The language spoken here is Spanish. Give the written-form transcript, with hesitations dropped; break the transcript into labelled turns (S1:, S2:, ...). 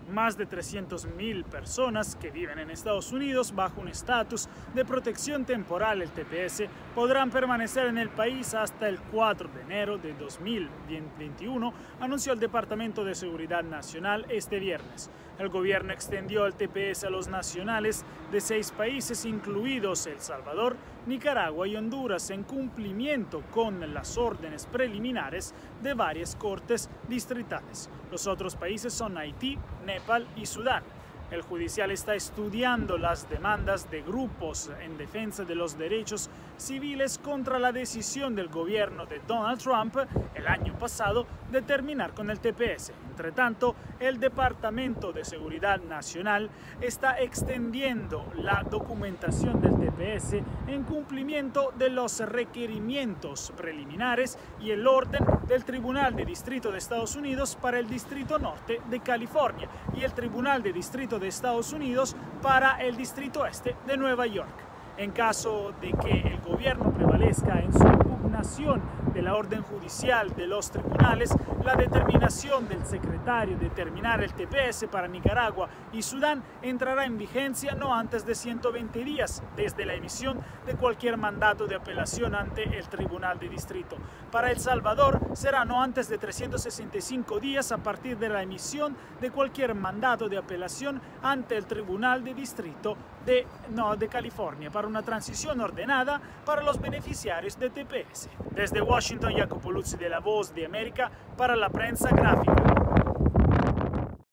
S1: Más de 300.000 personas que viven en Estados Unidos bajo un estatus de protección temporal, el TPS, podrán permanecer en el país hasta el 4 de enero de 2021, anunció el Departamento de Seguridad Nacional este viernes. El gobierno extendió el TPS a los nacionales de 6 países, incluidos El Salvador, Nicaragua y Honduras, en cumplimiento con las órdenes preliminares de varias cortes distritales. Los otros países son Haití, Nepal y Sudán. El judicial está estudiando las demandas de grupos en defensa de los derechos civiles contra la decisión del gobierno de Donald Trump el año pasado de terminar con el TPS. Entre tanto, el Departamento de Seguridad Nacional está extendiendo la documentación del TPS en cumplimiento de los requerimientos preliminares y el orden del Tribunal de Distrito de Estados Unidos para el Distrito Norte de California y el Tribunal de Distrito de Estados Unidos para el Distrito Este de Nueva York. En caso de que el gobierno prevalezca en su impugnación de la orden judicial de los tribunales, la determinación del secretario de terminar el TPS para Nicaragua y Sudán entrará en vigencia no antes de 120 días desde la emisión de cualquier mandato de apelación ante el Tribunal de Distrito. Para El Salvador será no antes de 365 días a partir de la emisión de cualquier mandato de apelación ante el Tribunal de Distrito de California, para una transición ordenada para los beneficiarios de TPS. Desde Washington, Jacopo Luzzi de La Voz de América para la Prensa Gráfica.